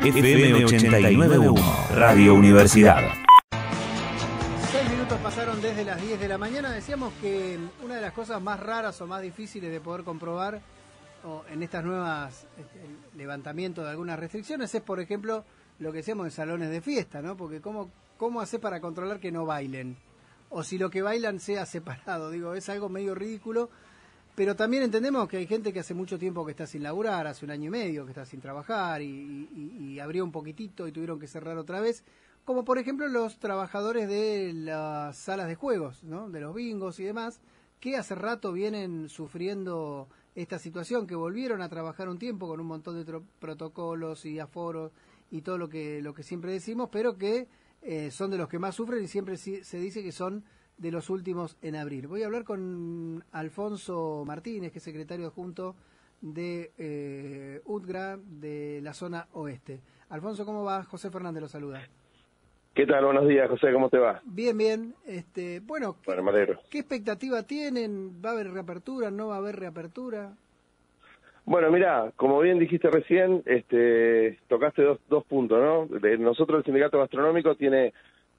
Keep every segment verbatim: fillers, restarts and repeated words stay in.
F M ochenta y nueve punto uno, Radio Universidad. Seis minutos pasaron desde las diez de la mañana. Decíamos que una de las cosas más raras o más difíciles de poder comprobar o en estas nuevas este, levantamientos de algunas restricciones es, por ejemplo, lo que decíamos de salones de fiesta, ¿no? Porque cómo, cómo hacer para controlar que no bailen, o si lo que bailan sea separado. Digo, es algo medio ridículo, pero también entendemos que hay gente que hace mucho tiempo que está sin laburar, hace un año y medio que está sin trabajar y, y, y abrió un poquitito y tuvieron que cerrar otra vez, como por ejemplo los trabajadores de las salas de juegos, ¿no? De los bingos y demás, que hace rato vienen sufriendo esta situación, que volvieron a trabajar un tiempo con un montón de protocolos y aforos y todo lo que lo que siempre decimos, pero que eh, son de los que más sufren y siempre se dice que son de los últimos en abrir. Voy a hablar con Alfonso Martínez, que es secretario adjunto de eh, U T G R A de la zona oeste. Alfonso, ¿cómo va? José Fernández lo saluda. ¿Qué tal? Buenos días, José, ¿cómo te va? Bien, bien. Este, bueno, ¿qué, bueno, me alegro. ¿qué expectativa tienen? ¿Va a haber reapertura? ¿No va a haber reapertura? Bueno, mira, como bien dijiste recién, este, tocaste dos, dos puntos, ¿no? De, nosotros el sindicato gastronómico tiene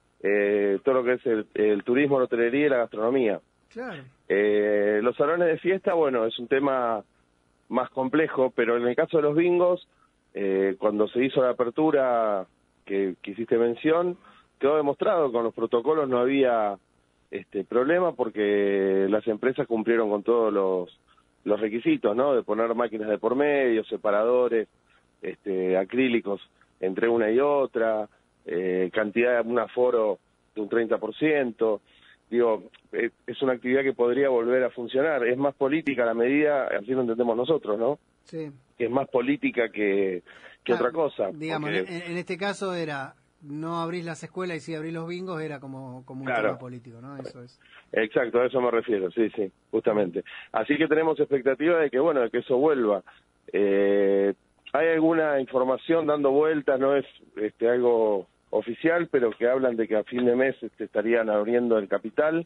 eh, todo lo que es el, el turismo, la hotelería y la gastronomía. Claro. Eh, los salones de fiesta, bueno, es un tema más complejo, pero en el caso de los bingos, eh, cuando se hizo la apertura que, que hiciste mención, quedó demostrado que con los protocolos no había este problema porque las empresas cumplieron con todos los los requisitos, ¿no? De poner máquinas de por medio, separadores, este, acrílicos entre una y otra, eh, cantidad, un aforo de un treinta por ciento. Digo, es, es una actividad que podría volver a funcionar. Es más política la medida, así lo entendemos nosotros, ¿no? Sí. Que es más política que, que ah, otra cosa. Digamos, porque... en, en este caso era... no abrís las escuelas y si abrís los bingos era como, como un claro. tema político, ¿no? Eso es. Exacto, a eso me refiero, sí, sí, justamente. Así que tenemos expectativa de que, bueno, de que eso vuelva. Eh, hay alguna información dando vueltas, no es este, algo oficial, pero que hablan de que a fin de mes este, estarían abriendo el Capital,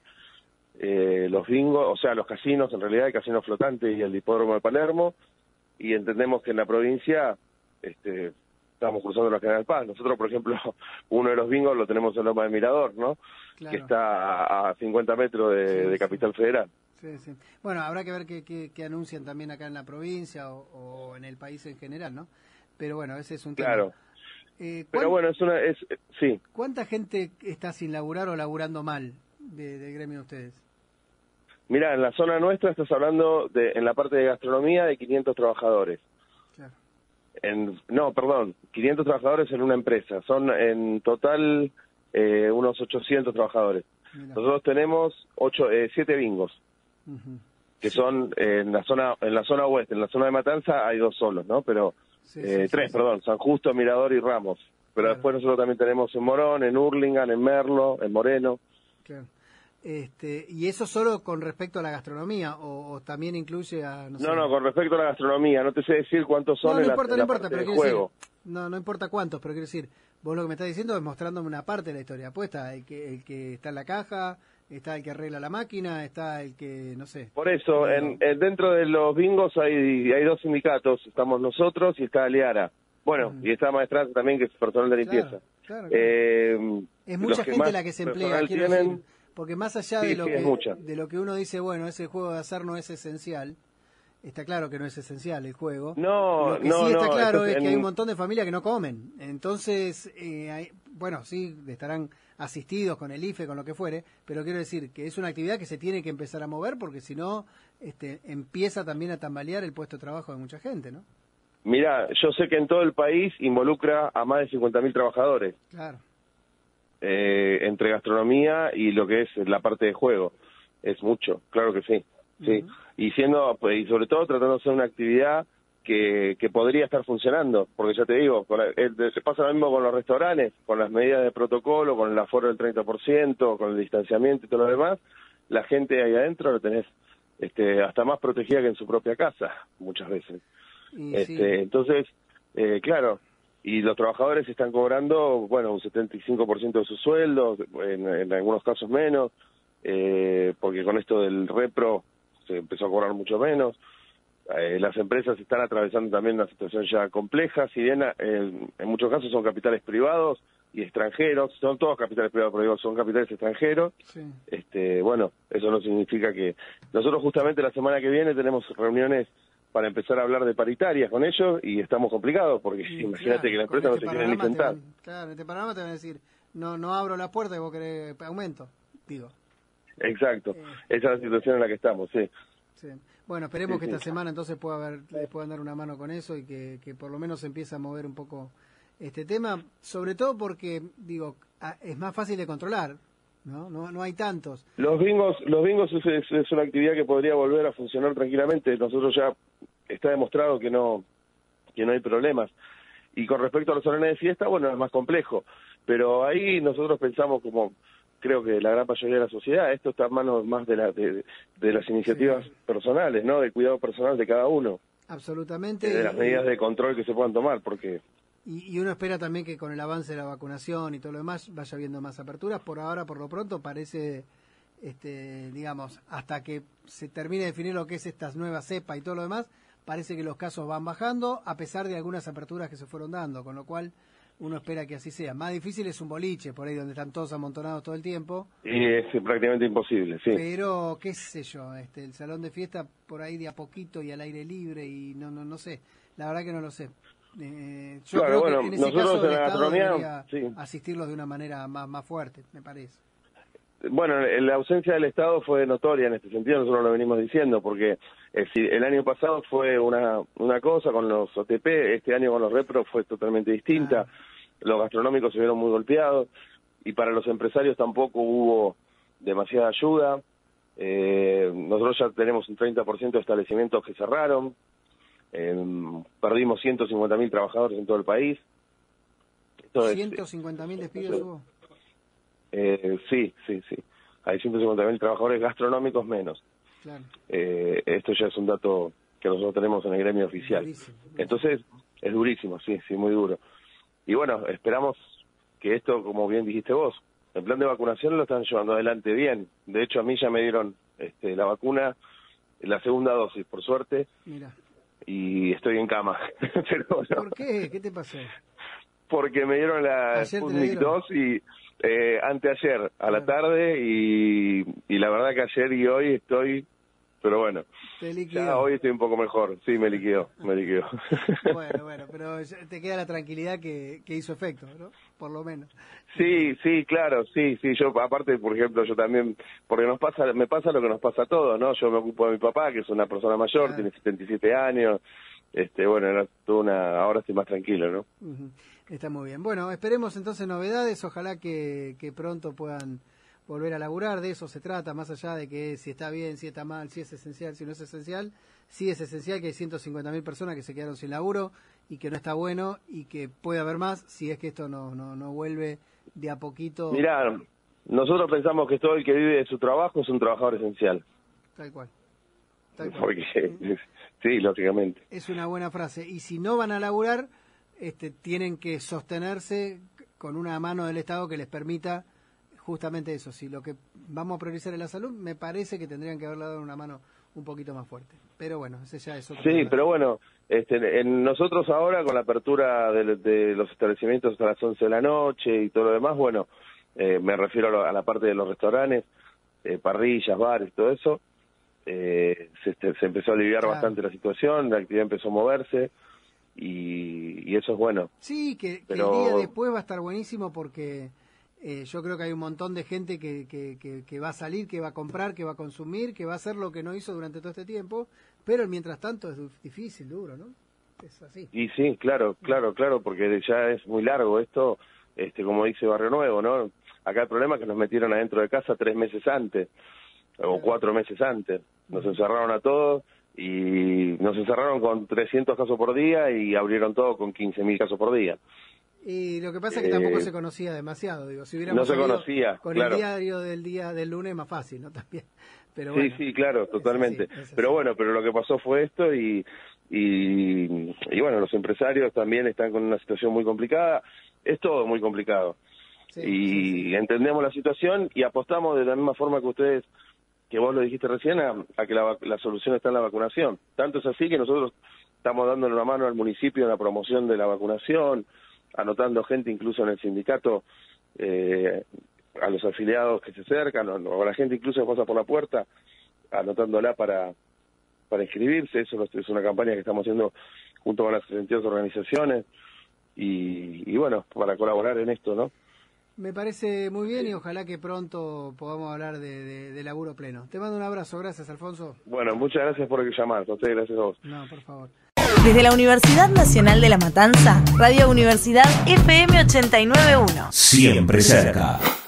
eh, los bingos, o sea, los casinos, en realidad el casino flotante y el hipódromo de Palermo, y entendemos que en la provincia... este estamos cruzando la General Paz. Nosotros, por ejemplo, uno de los bingos lo tenemos en Loma del Mirador, ¿no? Claro. Que está a, a cincuenta metros de, sí, de Capital sí. Federal. Sí, sí. Bueno, habrá que ver qué, qué, qué anuncian también acá en la provincia o, o en el país en general, ¿no? Pero bueno, ese es un tema. Claro. Eh, Pero bueno, es una... Es, sí. ¿Cuánta gente está sin laburar o laburando mal de, del gremio de ustedes? Mira, en la zona nuestra estás hablando, de en la parte de gastronomía, de quinientos trabajadores. Claro. En, no, perdón, quinientos trabajadores en una empresa. Son en total eh, unos ochocientos trabajadores. Mira. Nosotros tenemos ocho, eh, siete bingos, uh-huh. que sí. son eh, en la zona en la zona oeste. En la zona de Matanza hay dos solos, ¿no? Pero sí, eh, sí, tres, sí, perdón, sí. San Justo, Mirador y Ramos. Pero claro. después nosotros también tenemos en Morón, en Hurlingham, en Merlo, en Moreno. Claro. Este, ¿y eso solo con respecto a la gastronomía o, o también incluye a...? No, sé, no, no, con respecto a la gastronomía. No te sé decir cuántos son no, no en importa, la, en no importa, la pero quiero juego. Decir, no, no importa cuántos, pero quiero decir, vos lo que me estás diciendo es mostrándome una parte de la historia. Pues está el que, el que está en la caja, está el que arregla la máquina, está el que, no sé. Por eso, en, en, dentro de los bingos hay, hay dos sindicatos. Estamos nosotros y está Aliara. Bueno, mm. y está Maestranza también, que es personal de limpieza. Claro, claro, claro. Eh, es mucha gente la que se emplea, quiero tienen, decir. Porque más allá sí, de lo sí, que de lo que uno dice, bueno, ese juego de azar no es esencial, está claro que no es esencial el juego. No, lo que no, sí está no, claro es en... que hay un montón de familias que no comen. Entonces, eh, hay, bueno, sí, estarán asistidos con el I F E, con lo que fuere, pero quiero decir que es una actividad que se tiene que empezar a mover porque si no, este, empieza también a tambalear el puesto de trabajo de mucha gente, ¿no? Mirá, yo sé que en todo el país involucra a más de cincuenta mil trabajadores. Claro. Eh, entre gastronomía y lo que es la parte de juego. Es mucho, claro que sí. sí. Uh-huh. Y siendo, y sobre todo tratando de hacer una actividad que, que podría estar funcionando, porque ya te digo, con la, el, se pasa lo mismo con los restaurantes, con las medidas de protocolo, con el aforo del treinta por ciento, con el distanciamiento y todo lo demás, la gente ahí adentro lo tenés este, hasta más protegida que en su propia casa, muchas veces. Este, sí. Entonces, eh, claro, y los trabajadores están cobrando, bueno, un setenta y cinco por ciento de sus sueldos, en, en algunos casos menos, eh, porque con esto del repro se empezó a cobrar mucho menos. eh, las empresas están atravesando también una situación ya compleja, si bien eh, en muchos casos son capitales privados y extranjeros, son todos capitales privados, pero digo, son capitales extranjeros. Sí. Este, bueno, eso no significa que... Nosotros justamente la semana que viene tenemos reuniones para empezar a hablar de paritarias con ellos y estamos complicados porque Y, imagínate claro, que la con empresa este no se quiere ni panorama te sentar. van- claro, en este panorama te van a decir, no no abro la puerta y vos querés aumento, digo. Exacto, Eh. esa es la situación en la que estamos, sí. Sí. Bueno, esperemos Sí, que sí. esta semana entonces pueda haber, les puedan dar una mano con eso y que, que por lo menos se empiece a mover un poco este tema, sobre todo porque, digo, a- es más fácil de controlar, ¿no? No, no hay tantos. Los bingos, los bingos es, es- es una actividad que podría volver a funcionar tranquilamente. Nosotros ya está demostrado que no que no hay problemas. Y con respecto a los salones de fiesta, bueno, es más complejo. Pero ahí nosotros pensamos como creo que la gran mayoría de la sociedad, esto está en manos más de, la, de, de las iniciativas Sí. personales, ¿no? Del cuidado personal de cada uno, Absolutamente. de las y- medidas de control que se puedan tomar, porque Y, y uno espera también que con el avance de la vacunación y todo lo demás vaya habiendo más aperturas. Por ahora, por lo pronto, parece, este, digamos, hasta que se termine de definir lo que es esta nueva cepa y todo lo demás, parece que los casos van bajando, a pesar de algunas aperturas que se fueron dando, con lo cual uno espera que así sea. Más difícil es un boliche, por ahí donde están todos amontonados todo el tiempo, y es prácticamente imposible, sí. pero qué sé yo, este, el salón de fiesta por ahí de a poquito y al aire libre y no, no, no sé, la verdad que no lo sé. Eh, yo Claro, creo bueno, que en ese nosotros caso el en la Estado gastronomía, debería sí. asistirlos de una manera más, más fuerte, me parece. Bueno, la ausencia del Estado fue notoria en este sentido, nosotros lo venimos diciendo, porque eh, si el año pasado fue una una cosa con los O T P, este año con los repro fue totalmente distinta, Ah. los gastronómicos se vieron muy golpeados, y para los empresarios tampoco hubo demasiada ayuda. Eh, nosotros ya tenemos un treinta por ciento de establecimientos que cerraron, eh, perdimos ciento cincuenta mil trabajadores en todo el país. Esto es- ciento cincuenta mil despidos hubo. Eh, sí, sí, sí. Hay ciento cincuenta mil trabajadores gastronómicos menos. Claro. Eh, esto ya es un dato que nosotros tenemos en el gremio oficial. Durísimo, durísimo. Entonces, es durísimo, sí, sí, muy duro. Y bueno, esperamos que esto, como bien dijiste vos, el plan de vacunación lo están llevando adelante bien. De hecho, a mí ya me dieron este, la vacuna, la segunda dosis, por suerte, Mira. y estoy en cama. Pero bueno, ¿Por qué? ¿Qué te pasó? porque me dieron la Ayer te la Sputnik dieron. dos y eh, anteayer a la Claro. tarde y, y la verdad que ayer y hoy estoy, pero bueno, Te ya liquidó. hoy estoy un poco mejor, sí, me liquidó, me liquidó. Bueno, bueno, pero ya te queda la tranquilidad que, que hizo efecto, ¿no? Por lo menos. Sí, sí, claro, sí, sí, yo aparte, por ejemplo, yo también, porque nos pasa, me pasa lo que nos pasa a todos, ¿no? Yo me ocupo de mi papá, que es una persona mayor, Claro. tiene setenta y siete años, este, bueno, era toda una, ahora estoy más tranquilo, ¿no? Ujú. Está muy bien. Bueno, esperemos entonces novedades. Ojalá que, que pronto puedan volver a laburar. De eso se trata, más allá de que si está bien, si está mal, si es esencial, si no es esencial. Sí es esencial que hay ciento cincuenta mil personas que se quedaron sin laburo y que no está bueno y que puede haber más si es que esto no, no, no vuelve de a poquito. Mirá, nosotros pensamos que todo el que vive de su trabajo es un trabajador esencial. Tal cual. Tal cual. Porque, sí, lógicamente. Es una buena frase. Y si no van a laburar, este, tienen que sostenerse con una mano del Estado que les permita justamente eso. Si lo que vamos a priorizar es la salud, me parece que tendrían que haberle dado una mano un poquito más fuerte. Pero bueno, ese ya es otro Sí, tema. pero bueno, este, en nosotros ahora con la apertura de, de los establecimientos hasta las once de la noche y todo lo demás, bueno, eh, me refiero a, lo- a la parte de los restaurantes, eh, parrillas, bares, todo eso, eh, se, este, se empezó a aliviar Claro. bastante la situación, la actividad empezó a moverse y, y eso es bueno. Sí, que, que Pero- el día después va a estar buenísimo porque eh, yo creo que hay un montón de gente que, que, que, que va a salir, que va a comprar, que va a consumir, que va a hacer lo que no hizo durante todo este tiempo, pero mientras tanto es du- difícil, duro, ¿no? Es así. Y sí, claro, claro, claro, porque ya es muy largo esto, este, como dice Barrio Nuevo, ¿no? Acá el problema es que nos metieron adentro de casa tres meses antes, o cuatro meses antes. Nos encerraron a todos y nos encerraron con trescientos casos por día y abrieron todo con quince mil casos por día. Y lo que pasa es que Eh, tampoco se conocía demasiado, digo, si hubiéramos no se sabido conocía, con claro. el diario del día del lunes más fácil, ¿no? También. Pero Sí, bueno, sí, claro, totalmente. es así, es así. Pero bueno, pero lo que pasó fue esto y, y, y bueno, los empresarios también están con una situación muy complicada. Es todo muy complicado. Sí, y sí, sí. entendemos la situación y apostamos de la misma forma que ustedes, que vos lo dijiste recién, a, a que la, la solución está en la vacunación. Tanto es así que nosotros estamos dándole una mano al municipio en la promoción de la vacunación, anotando gente incluso en el sindicato, eh, a los afiliados que se acercan, o, o a la gente incluso que pasa por la puerta, anotándola para, para inscribirse. Eso es una campaña que estamos haciendo junto con las sesenta y dos organizaciones, y, y bueno, para colaborar en esto, ¿no? Me parece muy bien y ojalá que pronto podamos hablar de, de, de laburo pleno. Te mando un abrazo, gracias Alfonso. Bueno, muchas gracias por llamar, a ustedes gracias a vos. No, por favor. Desde la Universidad Nacional de La Matanza, Radio Universidad F M ochenta y nueve punto uno. Siempre cerca.